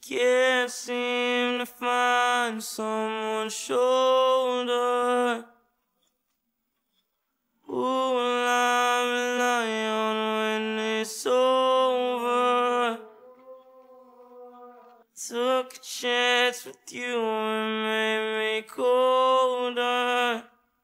can't seem to find someone's shoulder who will I rely on when it's over. Took a chance with you and made me colder.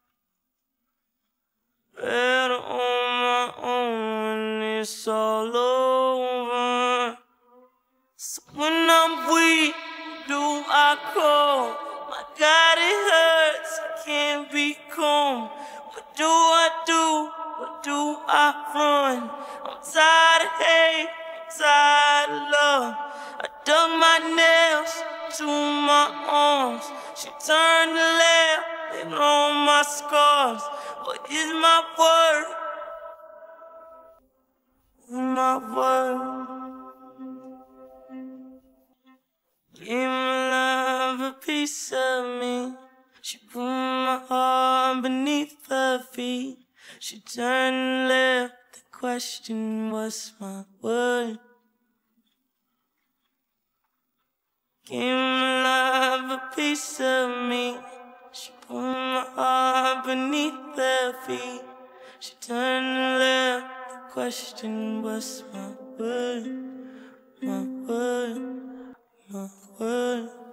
Better on my own when it's all over. So when I'm weak, do I call? My God, it hurts, I can't be calm. What do I do? What do I run? I'm tired of hate, I'm tired of love. I dug my nails to my arms. She turned the left and on my scars. What is my word? My word. Gave my love a piece of me. She put my heart beneath her feet. She turned and left. The question was my word. Gave my love a piece of me. She put my heart beneath her feet. She turned and left. The question was my word. My word. My word.